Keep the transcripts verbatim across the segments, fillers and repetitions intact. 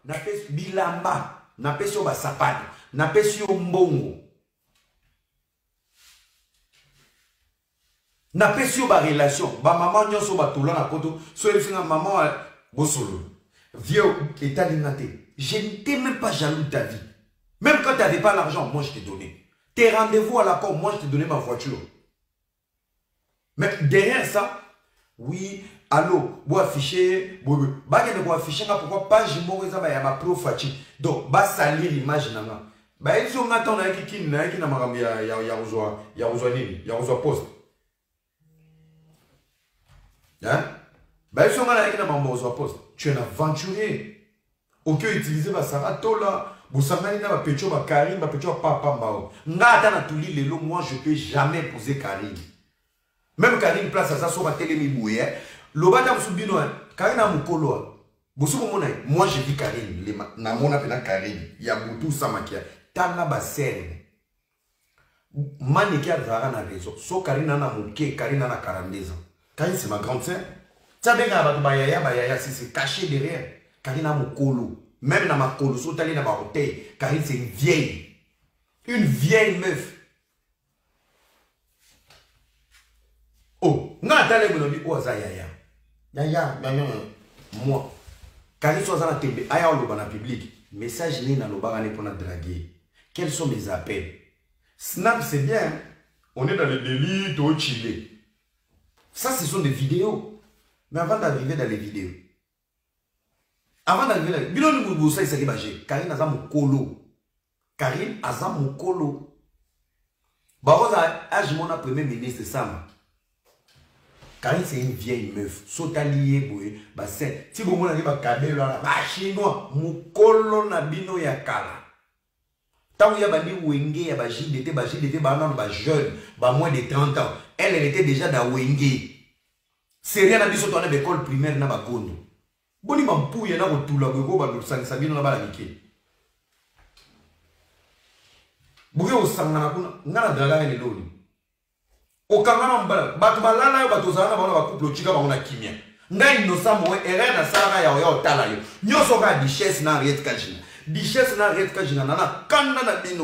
napesi bilamba, napesi yo basapati, napesi yo mbongo. Napesi yo ba relation, ba maman nyonso ba tola na poto, so efinga maman bosolo. Vieux état lingaté. Je n'étais même pas jaloux de ta vie. Même quand tu n'avais pas l'argent, moi je t'ai donné. Tes rendez-vous à la porte, moi je t'ai donné ma voiture. Mais derrière ça, oui, allô, vous affichez, vous affichez, pourquoi pas, je m'en vais à ma profatie. Donc, bah salir l'image nana. Bah ils sont maintenant là qui qui n'a qui n'a pas mis à ya ya ozoa ya ozoa nini ya ozoa poste. Hein? Bah ils sont là qui n'a pas mis ozoa poste. Tu es un aventurier. Ok, utiliser ma saratola. Vous savez, il y a un pécho, un Karim, un pécho, un papa, mao. N'a dans tous les lots, moi je peux jamais poser Karim. Même Karim place à ça sur ma télé, mi bouille. L'obata m'soubino, Karim a mon colo. Vous savez, moi je dis Karim. Na mon appel Karim. Il y a beaucoup ça maquia. Tana basel. Manikia zara na réseau. So Karim na mouké, Karim na quarante-deux ans. Karim c'est ma grande sœur. Ça veut dire que bayaya, bayaya, si c'est caché derrière. Karim a mon colo. Même dans ma colo, so tali na ba hôtel. Karim c'est une vieille. Une vieille meuf. Oh, nga tale bono bi oza yaya. Yaya, yaya, moi. Karim soit dans la télé, aya loba na public. Message ni na loba ne pour na draguer. Quels sont mes appels? Snap c'est bien. On est dans le délit, tout chillé. Ça ce sont des vidéos. Mais avant d'arriver dans les vidéos. Avant d'arriver dans les vidéos, Bilon nous ça c'est bagé. Karim a mon colo. Karim a mon colo. Baroza âge mon premier ministre Sam. Karim c'est une vieille meuf. Sotalié boye. Bah c'est si vous voulez ba kabelo là, ba chinois, mukolo na bino ya kala. Tant il y a bandi wenge ya ba J D T, ba J D T ba non ba jeune, ba moins de trente ans. Elle elle était déjà dans wenge. C'est rien à dire sur ton école primaire na ba kondo. Boni mampouye na rotula go ba do sang sabino na ba la mike. Buge o sanga na kuna ngana draga ni loli. O kangana mbala batu balala yo batu zana ba ba couple chika ba na kimia. Ngai no samo erreur na sala ya yo tala yo. Nyoso ga duchesse na Henriette Kajina. Duchesse na Henriette Kajina na kanda na bino.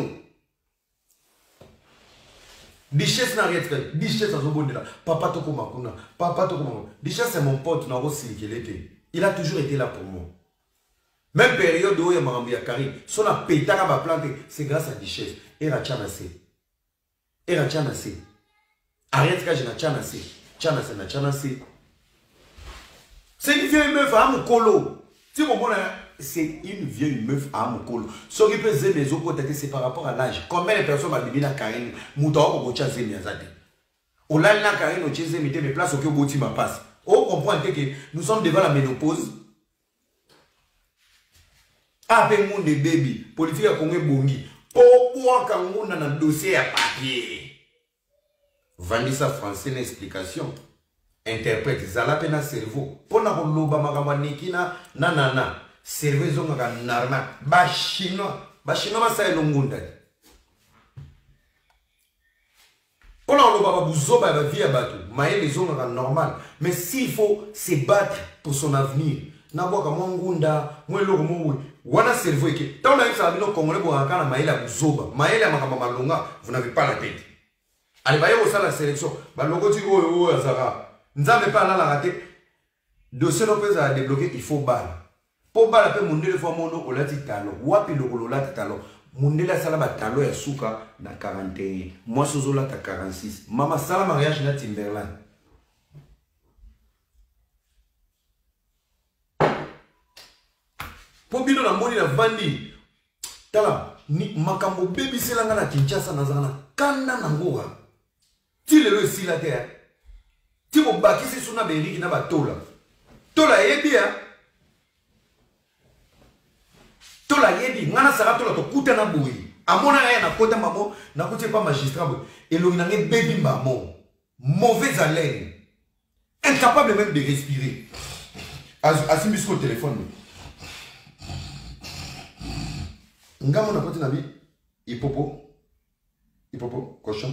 Duchesse na Henriette Kajina. Duchesse azobondela. Papa toko makuna. Papa toko makuna. Duchesse c'est mon pote na aussi qu'il était. Il a toujours été là pour moi. Même période où il y a Marambi à Karim, son a pété à ma plante, c'est grâce à Duchesse. Et la Tchanase. Et la Tchanase. Arrête que je n'ai Tchanase. Tchanase na Tchanase. C'est une vieille meuf à mon colo. Tu comprends? C'est une vieille meuf à mon colo. Ce qui peut se les autres, c'est par rapport à l'âge. Combien de personnes ont dit à Karim, Moutawa ou Tchanase Miazade? On l'a là, Karim, au Tchanase, mais mes places au Kyobuti ma passe. On comprend que nous sommes devant la ménopause. Après mon de baby, politique à Congo Bongi. Pourquoi quand on a un dossier à papier? Vanessa français une explication. Interprète, Zala pena cerveau. Pour na loba magama nikina nanana. Cerveau zonga narma. Ba chinois, ba chinois ba sa elongunda. Pour la loba ba buzoba ba vie abatu. Maël zonga normal. Mais s'il faut se battre pour son avenir, naboka mongunda, mwelo mwe, wana cerveau eke. Tant na ça bino congolais bo akana maila buzoba. Maila makamba malonga, vous n'avez pas la tête. Allez va yo la sélection. Ba logo ti o o azara. Nzambe pas là la raté. Dossier Lopez a débloqué, il faut balle. Pour balle après mondele fois mono o lati talo. Wapi lokolo lati talo. Mondele sala ba talo ya suka na quarante et un. Moi sozo la ta quarante-six. Mama sala mariage na Timberland. Pour bino na moni na vandi tala ni makambo baby selanga na Kinshasa na zana kanda na ngoa ti lelo esi la terre ti mo bakisi suna beriki na batola tola yebi ya tola yebi ngana sara tola to kuta na boui amona ya na kota mamo na kuti pas magistrat bo elongi na nge baby mamo mauvaise haleine incapable même de respirer asimbi sur le téléphone. Ngamo na poti na bi hipopo hipopo cochon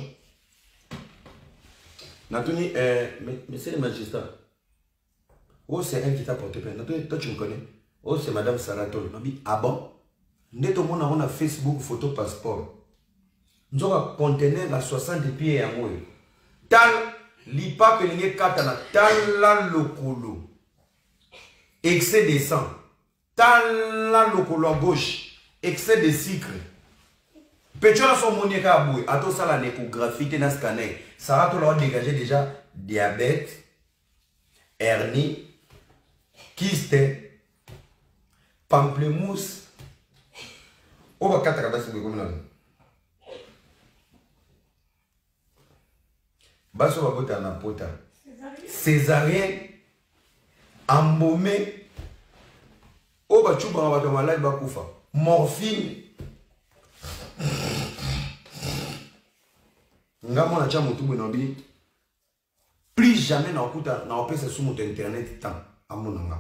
Natuni euh mais mais c'est le magistrat. Oh c'est elle qui t'a porté plainte. Natuni toi tu me connais Oh, c'est Madame Saratol. Ah bon? Nous avons un Facebook photo passeport. Nous avons un conteneur à soixante pieds à moi. Tal, l'ipa que nous avons tal la locolo. Excès de sang. Tal la locolo à gauche. Excès de sucre. Petit à son monier à boué. À tout ça, la nécographie, t'es dans scanner. Saratol a dégagé déjà diabète, hernie, kyste, pamplemousse. On va quatre cadastres comme ça. Basso va botter en apota. Césarien, embaumé. On va chouba on va tomber malade bakoufa. Morphine. Ngamo na chamu tubu nobi. Plus jamais na okuta na opesa sur mon internet tant amunanga.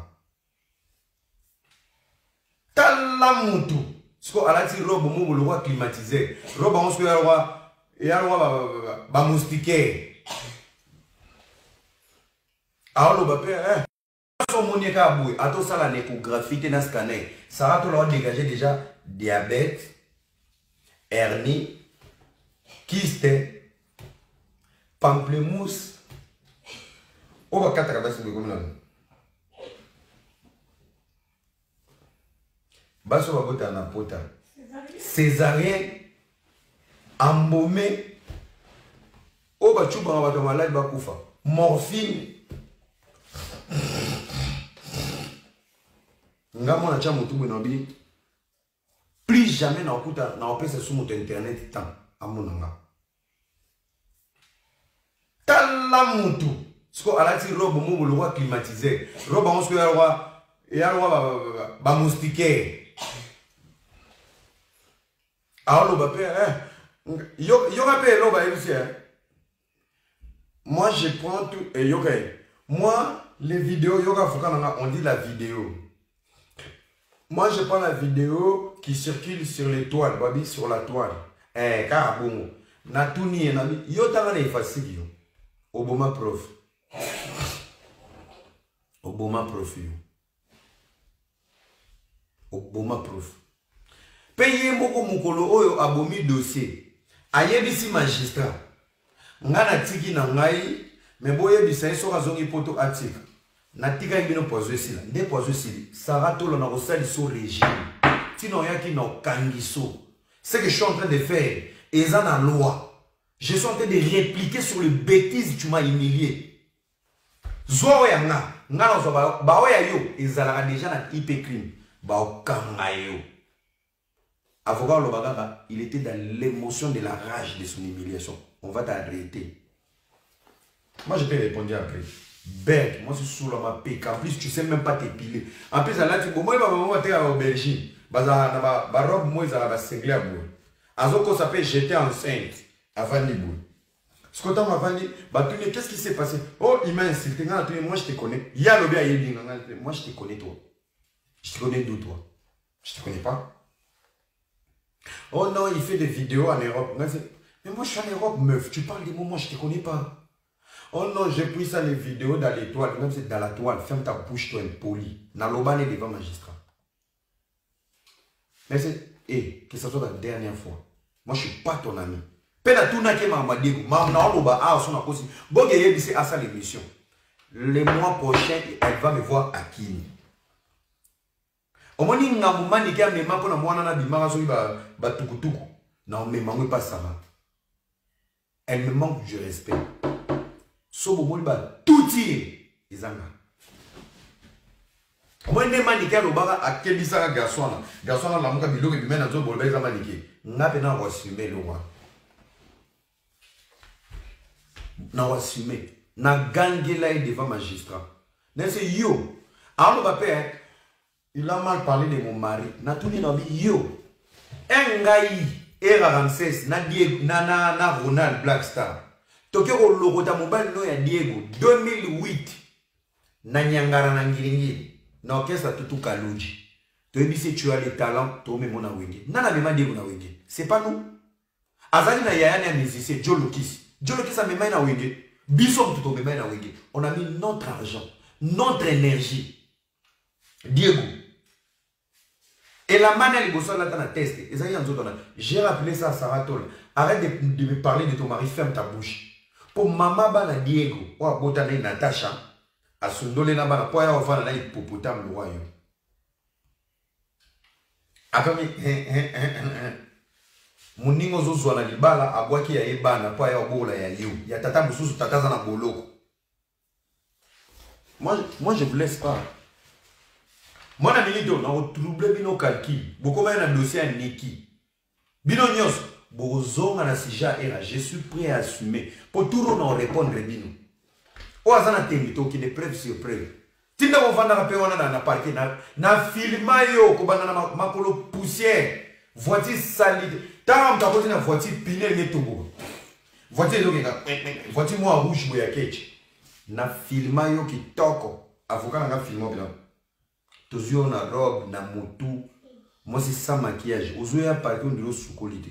Talamutu. Ce qu'on a dit, robe, on le roi climatisé. Robe, on se fait le roi. Et le roi va moustiquer. Alors, le père, son monier à boué. À tout ça, la nécographie, t'es dans scanner. Ça va tout leur dégager déjà diabète, hernie, kyste, pamplemousse. On va quatre cadastres comme ça. Basso va botter en apota. Césarien, embaumé. Oh, bah, tu vas tomber malade, bakoufa. Morphine. Ngamo na chamu tubu nobi. Plus jamais na okuta na opesa sur mon internet tant amunanga. Talamutu. Ce qu'on a dit, robe, on le roi climatisé. Robe, on se fait le roi. Et le roi va moustiquer. Alors, le père, il y aura pas de moi, je prends tout. Et y moi, les vidéos, on dit la vidéo. Moi, je prends la vidéo qui circule sur les toiles, babi, sur la toile. Eh, car bon, na tout ni en ami, yo t'as les facile. Obama prof. Obama prof. Obama prof. Payez beaucoup mukolo oyo abomi dossier. Ayebisi magistrat. Ngana tiki na ngai, me boye bisa eso razongi poto atika. Na tika ibino pozo sila. Nde pozo sili. Saratolo na rosali so régime. Tino yaki na kangiso. Ce que je suis en train de faire, et ça na loi. Je suis en train de répliquer sur le bêtise tu m'as humilié. Zo ya nga, nga zo ba ba ya yo, ezala déjà na hype crime. Ba okanga yo. Avocat Lobagara, il était dans l'émotion de la rage de son humiliation. On va t'arrêter. Moi, je t'ai répondu après. Bête, moi, je suis sous la paix. En plus, tu ne sais même pas t'épiler. En plus, là, tu dis, moi, je vais en Belgique. Je vais robe, moi, je vais singler à bout. Azoko s'appelle j'étais enceinte. Avant de bout. Ce que tu m'as dit, qu'est-ce qui s'est passé? Oh, il m'a insulté. Moi, je te connais. Il y a le bien, moi, je te connais, toi. Je te connais d'où, toi? Je te connais pas. Oh non, il fait des vidéos en Europe. Mais moi, je suis en Europe, meuf. Tu parles des moments, je ne te connais pas. Oh non, j'ai pris ça, les vidéos dans les toiles. Même si c'est dans la toile, ferme ta bouche, toi, impoli. Dans l'obane devant magistrat. Mais c'est, hé, que ce soit la dernière fois. Moi, je ne suis pas ton ami. Pena tout n'a que m'a dit, m'a n'a ah, son cause. Bon, il y a dit, à ça l'émission. Les mois prochains, elle va me voir à Kini. Au moins, il y a un moment où il y a un moment où il y a un moment où il y a non, mais je ne pas ça. Elle me manque du respect. So bon, il va tout dire. Ils ont au moins, il y a un moment où il y a un moment où il y a un garçon. Garçon, il y a un moment où il y a un moment où il y a un moment où il y a un moment où il y a un moment où il y a un devant magistrat. C'est yo. Alors, papa, il a mal parlé de mon mari. Na tout dit yo. Engaï et Ramsès na Diego na na na Ronald Blackstar. Tokyo ko logo ta mobile no ya Diego deux mille huit. Na nyangara na ngiringi. Na orchestre tutu Kalonji. To ebisi tu as les talents, to me mona wenge. Nana mema Diego na wenge. C'est pas nous. Azali na yaya na musicien Joe Lokis. Joe Lokis a mema na wenge. Biso tout mema na wenge. On a mis notre argent, notre énergie. Diego Et la manière de bosser là, tu as testé. J'ai rappelé ça à Sarah Tol. Arrête de, de me parler de ton mari, ferme ta bouche. Pour maman bana Diego, ou à Botana Natacha, à Sundole Nabana, pour aller voir la hippopotame le royaume. Après, mon ningo zo na libala abwaki ya ebana po ya bola ya liu ya tata mususu tata za na boloko. Moi moi je vous laisse pas. Moi na minito na trouble bino calcul. Boko ba na dossier à Niki. Bino nyos bozonga na sija era, je suis prêt à assumer pour tout non répondre bino. O azana temito qui de preuve sur preuve. Tinda ko vanda ka pe wana na parquet na na filma yo ko bana na makolo poussière. Voiture salide. Tant que tu as une voiture pinée, tu voiture voiture moi rouge, moi ketch. Na filma yo qui toko. Avocat na filma bien. Tous yo na robe, na moto. Moi c'est sans maquillage. Ozo ya parquet de l'eau sous qualité.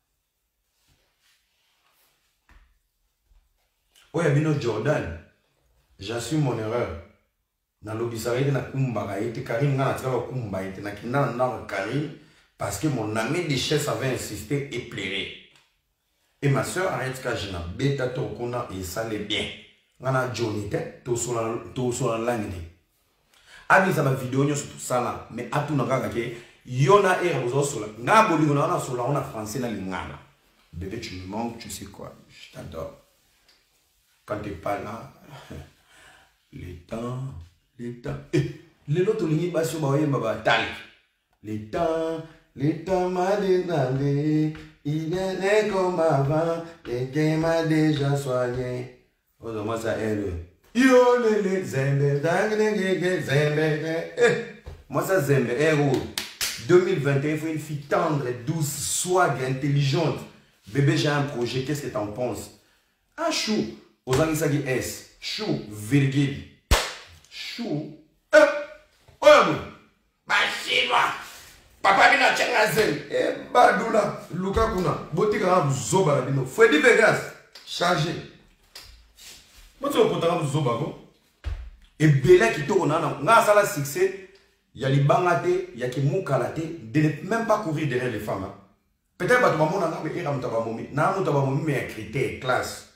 Oh ya bino Jordan. J'assume mon erreur. Na lobisarite na kumba ite Karim na tsala kumba ite na kinana na Karim. Parce que mon ami de chef avait insisté et plairé. Et ma soeur arrête que je n'ai bêta tokona et ça l'est bien. On a Johnny tête, tout sur la tout sur la langue. Abi ça ma vidéo sur tout ça là, mais à tout n'aga que yona et vous sur la. N'a boli on a sur la on a français na lingana. Bébé tu me manques, tu sais quoi, je t'adore. Quand tu es pas là, les temps, les temps. Eh, les autres lignes bas sur ma baba tal. Les temps. Le temps m'a dénadé, il est comme avant, et qui m'a déjà soigné. Oh, moi ça est. Yo, le le, zembe, zangue, zembe, eh. Moi ça zembe, héros. deux mille vingt et un, il faut une fille tendre, douce, swag, intelligente. Bébé, j'ai un projet, qu'est-ce que t'en penses? Ah, chou, aux Angisagi S, chou, virgule. Chou, eh, oh, bah, c'est moi. Papa bina chenga zen e badula luka kuna botika na zoba bino Freddy Vegas chargé moto potaka zoba ko e bela ki to na nga sala succès ya libanga te ya ki mukala te de ne même pas courir derrière les femmes. Peut-être ba to mamona na be era mutaba momi na mutaba momi mais critère classe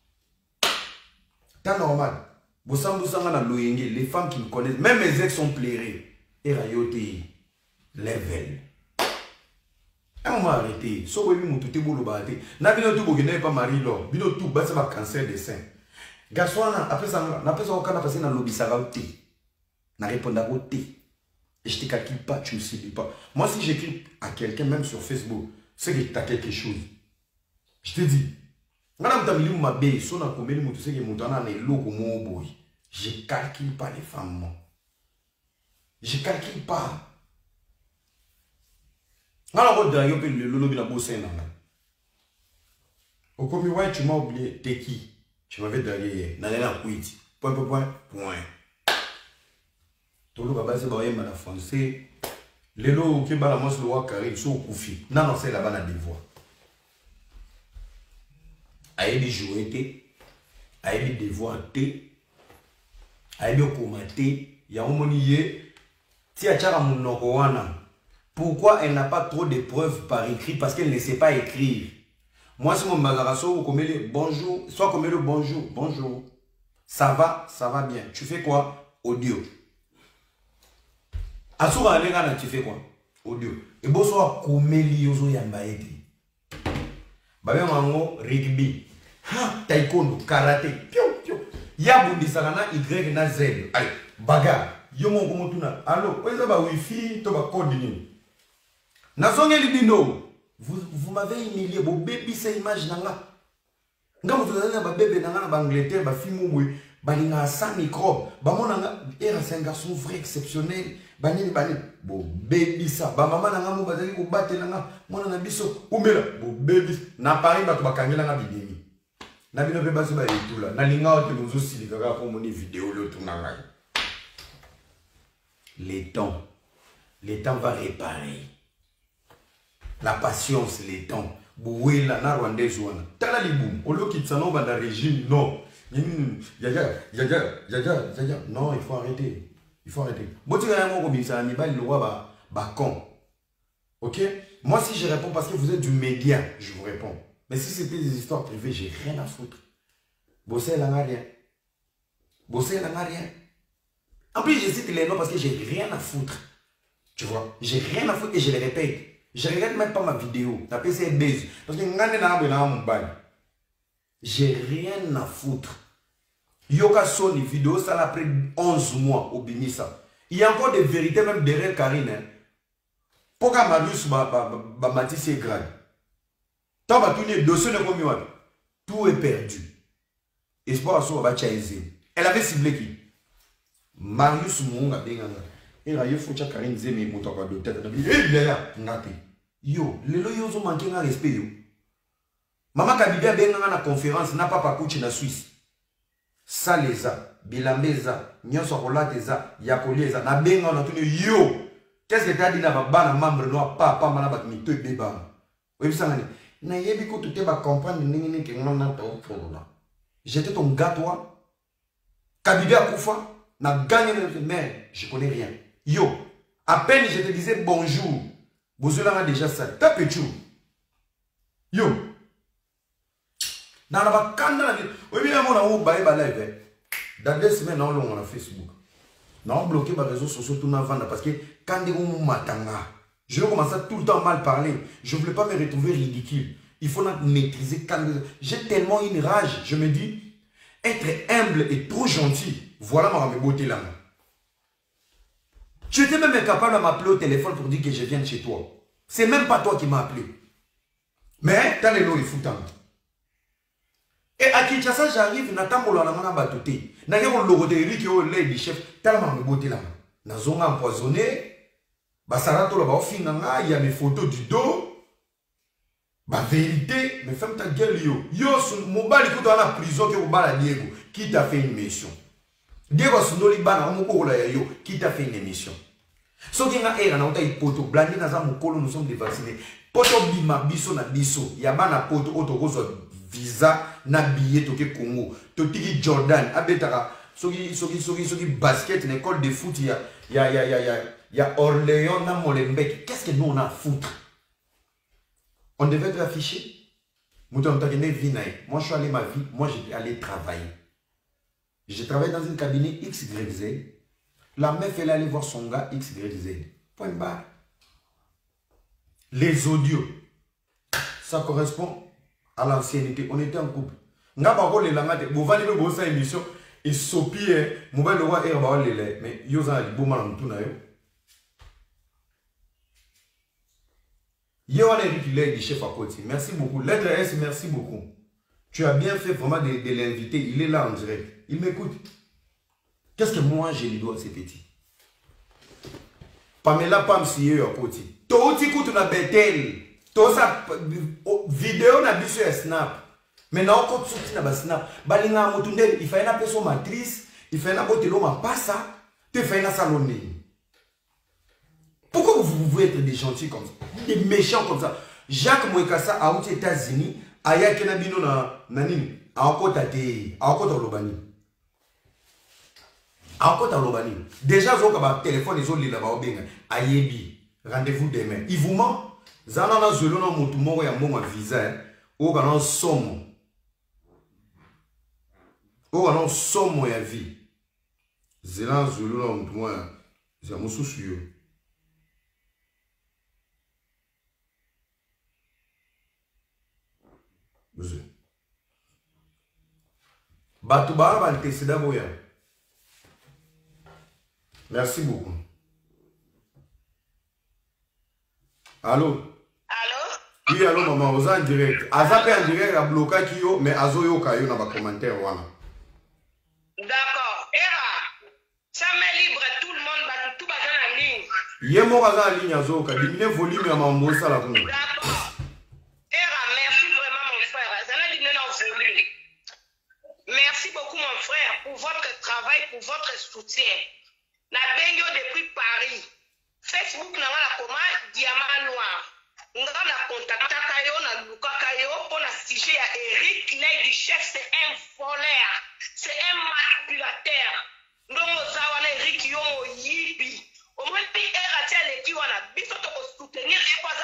ta normal bosambu sanga na loyenge les femmes qui me connaissent même mes ex sont plairés era yote level. On m'a arrêté. So we mu tuté bolo ba té. Na bino tout bogene pas mari lo. Bino tout ba ça cancer des seins. Garçon après ça na pesa okana passer na lobby ça va té. Na répondre au té. Et je te calcule pas, tu ne sais pas. Moi si j'écris à quelqu'un même sur Facebook, c'est que tu as quelque chose. Je te dis. Ngana mtamili mu mabe so na komeli mutu c'est que mutana na eloko mo boy. Je calcule pas les femmes. Moi. Je calcule pas. Alors, on dirait que le lolo bien bossé non. Au commis ouais, tu m'as oublié. T'es qui? Tu m'avais dragué. N'a rien à quit. Point point point point. Tout le baba c'est baye mal français. Le lolo qui bala mos le roi carré sur koufi. Non non c'est là-bas na devoir. Aïe de jouer té. Aïe de devoir té. Aïe de commenter. Ya omoniye. Ti a chara munoko wana. Pourquoi elle n'a pas trop de preuves par écrit? Parce qu'elle ne sait pas écrire. Moi, si mon magarasso, comme le bonjour, soit comme le bonjour, bonjour. Ça va, ça va bien. Tu fais quoi? Audio. Asura Alena, tu fais quoi? Audio. Et bon, soit comme l'ioso yambaeti. Babé mango, rugby. Ha, taekwondo, karaté. Piou, piou. Yabundi salana, Y na Z. Allez, bagarre. Yo mon komotuna. Allô, où est-ce que wifi, to ba code ni? Vous, vous m'avez humilié, vos bébés, c'est image nanga. Nga vous avez un bébé nanga en Angleterre, ba film oui, ba linga sans microbe, ba mon nanga, era c'est un garçon vrai exceptionnel, ba nini ba nini, bo bébé ça, ba maman nanga mo bazali ko battre nanga, mon nanga biso, umela, bo bébé, na Paris ba to ba kangela nga bidemi. Na bino pe baso ba tout là, na linga o te nous aussi les gars pour mon vidéo le tout nanga. Les temps, les temps va réparer. La patience, les temps. Boué la na rwandaise wana. Tala liboum. Olo kitsano ba na régime non. Yaga, yaga, yaga, yaga. Non, il faut arrêter. Il faut arrêter. Boti ga mo ko bisa ni ba lo ba ba con. Ok? Moi, si je réponds parce que vous êtes du média, je vous réponds. Mais si c'était des histoires privées, j'ai rien à foutre. Bossé, elle n'en a rien. Bossé, elle n'en a rien. En plus, je cite les noms parce que j'ai rien à foutre. Tu vois? J'ai rien à foutre et je les répète. Je ne regarde même pas ma vidéo. La P C est baise. Parce que j'ai rien à foutre. Yoka Sony vidéo, ça l'a pris onze mois au Binissa. Il y a encore des vérités même derrière Karine. Hein. Pourquoi Marius va matisser grade? Tant que dossier ne comme tout est perdu. Espoir à soi va changer. Elle avait ciblé qui? Marius Mounga Benganga. Et là, il faut que Karine Zé mais moto pas de tête. Il est là, ngate. Yo, les loyaux ont manqué un respect yo. Maman Kabibia Benganga na conférence n'a pas pas coach na Suisse. Ça les a, Bilambeza, Nyonso Rolateza, Yakolieza, na Benga on a tenu yo. Qu'est-ce que tu as dit là bas na membre noir pas pas malaba qui te beba. Oui ça ngani. Na yebi ko tu te ba comprendre nini nini que on na ta au là. J'étais ton gars toi. Kabibia Koufa n'a gagné mais je connais rien. Yo, à peine je te disais bonjour. Bozola a déjà ça. Tape tu. Yo. Dans la canne, oui, bien, on a où bail live. Dans deux semaines, on a Facebook. On a bloqué les réseaux sociaux tout le temps parce que quand on m'attend, je vais commencer tout le temps mal parler. Je ne voulais pas me retrouver ridicule. Il faut maîtriser quand j'ai tellement une rage. Je me dis, être humble et trop gentil. Voilà ma beauté là. Tu étais même incapable de m'appeler au téléphone pour dire que je viens de chez toi. C'est même pas toi qui m'as appelé. Mais t'as les lots et foutant. Et à Kinshasa, j'arrive, Nathan Molana m'a battuté. N'a pas le logo de Eric qui est le chef. Tellement me beauté là. N'a zonga empoisonné. Basarato là-bas, au il y a mes photos du dos. Bah vérité, mais ferme ta gueule yo. Yo, mon bal écoute dans la prison que vous bal Diego. Qui t'a fait une mission? Diego Sundoli bana mon là yo. Qui t'a fait une émission? Ce qui a air na ota poto blandi na za mukolo nous sommes dévaccinés. Poto bima biso na biso. Ya bana poto auto roso visa na billet toke Congo. Totiki Jordan abetaka soki soki soki soki basket une école de foot ya ya ya ya ya ya Orléans na Molenbeek. Qu'est-ce que nous on a à foutre? On devait être affiché. Moi je suis allé ma vie, moi j'étais allé travailler. J'ai travaillé dans un cabinet X Y Z. La meuf elle allait voir son gars X Y Z. Point barre. Les audios, ça correspond à l'ancienneté. On était en couple. N'a pas encore les langues. Vous allez voir cette émission. Et sopi, mobile le roi et mais yosa li boma na mutuna yo. Yohan Eric il est du chef à côté. Merci beaucoup. Lettre S, merci beaucoup. Tu as bien fait vraiment de, de l'inviter. Il est là en direct. Il m'écoute. Qu'est-ce que moi je lui dois à ces petits? Pamela Pam si à côté. Toi tu écoutes na Bethel. Toi ça vidéo na biso ya snap. Maintenant on compte sur na snap. Balinga motundel, il fait une personne matrice, il fait une botelo ma passa, tu fais une salonné. Pourquoi vous pouvez être des gentils comme ça, des méchants comme ça? Jacques Mouekassa a aux États-Unis, aya kenabino na nanini, a encore tate, a encore lobani. A encore lobani. Déjà zo ka téléphone ils ont li là-bas obenga, ayebi, rendez-vous demain. Il vous ment. Zana na zelo na mutu moko ya mbongo visa, o kana somo. O kana somo ya vie. Zela zelo na mutu moko ya mususu yo. Batouba va le boya. Merci beaucoup. Allô? Allô? Oui, allô, maman, vous êtes en direct. Azapé en direct à bloquer Kyo, mais Azoyo Kayo dans les commentaires. D'accord. Era, ça m'est libre, tout le monde va tout baser en ligne. Yemo Raza en ligne, Azoka, diminue le volume à ma mossa la congo. D'accord. Era, merci vraiment, mon frère. Zana diminuer le volume. Merci beaucoup, mon frère, pour votre travail, pour votre soutien. Na bengo depuis Paris. Facebook n'a pas la commande diamant noir. Nous avons la contact kayo na luka kayo pour la sujet à Eric Lay du chef, c'est un voleur, c'est un manipulateur. Nous avons Eric Yomo Yibi. Au moins, il est raté à l'équipe, on a besoin de soutenir et pas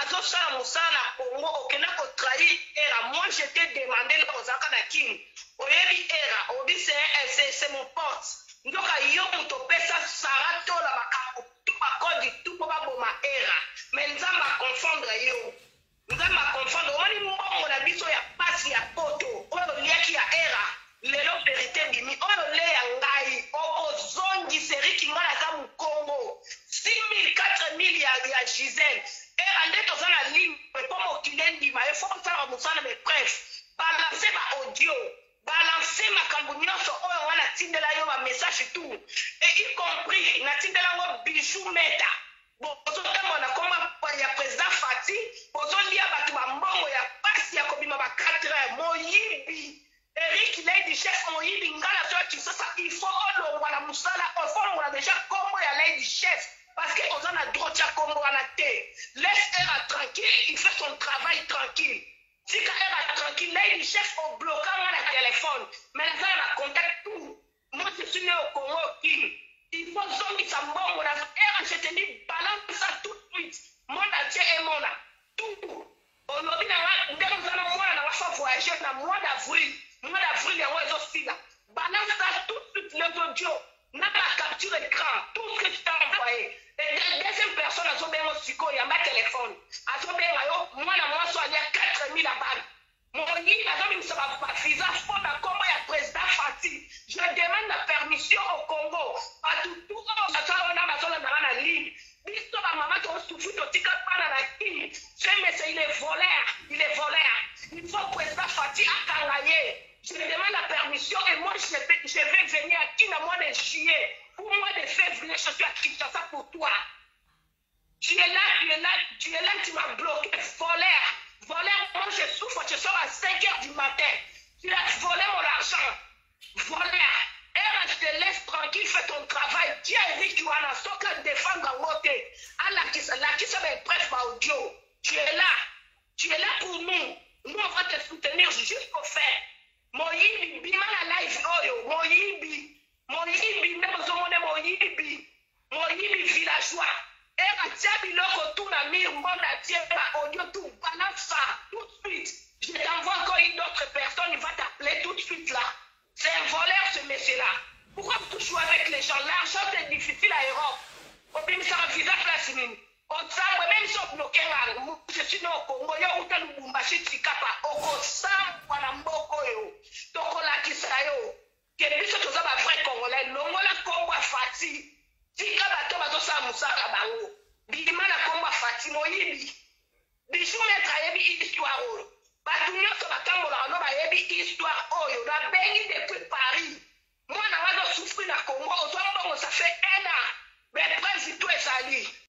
azosala mosala na Congo okenda kotrahir era. Moi je t'ai demandé na ozalaka na kini oyebi era obi c'est mon pote ndoka yo moto opesa sara tola makambo tu bakodi tu po baboma era me nzambe akonfondre yo nzambe akonfondre omoni mbongo na biso ya pasi ya poto oyo liaki ya era lelo verité bimi oyo le ya ngai okozongisa eriki ngai naza mokongo six mille quatre mille ya gisele era nde toza na ligne po mokili ndima efo kosala mosala me bref balanse baaudio balanse makambo nyonso oyo nga natindela yo bamessage tout et y compris natindela yango bijou meta bozotambola na kombo ya président Fati bozolia bato bambongo ya pasi ya kobima ba quatre heures moyibi Eric Lady Chef moyibi ngala to kisasa il faut olongwa na musala il faut olongwa déjà kombo ya Lady Chef parce que on a droit ya kombo wana te laisse-la tranquille il fait son travail tranquille. Si elle est tranquille, là, il chef au bloquant le téléphone. Mais là, elle a contact tout. Moi, je suis né au Congo. Il faut zombie ça bon. Je te dis, balance ça tout de suite. Mon atier et mon tout. Aujourd'hui, nous avons voyager dans le mois d'avril. Le mois d'avril, il y a aussi là. Balance ça tout de suite, les audios. N'a pas capture écran. Tout ce que tu t'as envoyé. Et la deuxième personne, elle a bien aussi il y a ma téléphone. Elle a bien, moi, moi, il y a quatre mille à balle. Mon lit, elle a même ça va visa, faut d'accord, il y a président Fati. Je demande la permission au Congo. À tout, tout, on a besoin de la ligne. L'histoire de maman, tu as souffert, tu n'as pas la ligne. Ce monsieur, il est voleur. Il est voleur. Il faut que président Fati a kangaye. Je demande la permission et moi, je vais, je vais venir à qui dans le mois de juillet. Pour moi, de février, je suis à Kinshasa pour toi. Tu es là, tu es là, tu es là, tu m'as bloqué. Voleur. Voleur, moi je souffre, je sors à cinq heures du matin. Tu as volé mon argent. Voleur. Et je te laisse tranquille, fais ton travail. Tu as Eric Wana, sauf que défendre en côté. Allah qui se met bref, audio. Tu es là. Tu es là pour nous. Nous, on va te soutenir jusqu'au fait. Moyibi, bima la live oyo, Moyibi. Moyibi, même au monde Moyibi. Moyibi villageois. Et à Tiabi Loko, tout la mire, mon a audio, tout, balance ça, tout de suite. Je t'envoie encore une autre personne, il va t'appeler tout de suite là. C'est un voleur ce monsieur-là. Pourquoi tu joues avec les gens? L'argent c'est difficile à Europe. Au bim ça visa place mine. On s'en même si on bloque là, je suis au Congo, yo uta Lubumbashi Tikapa, oko sam wana mboko yo. Toko la kisayo. Que biso toza ba vrai Congolais, longola Congo Fati. Tika bato bazo sa musaka bango. Bima na Congo Fati moyibi. Bisu metra yebi histoire oyo. Batu nyonso batambola no ba yebi histoire oyo. Na bengi depuis Paris. Moi na wazo souffrir na Congo, ozo mbongo ça fait un an. Mais presque tout est sali.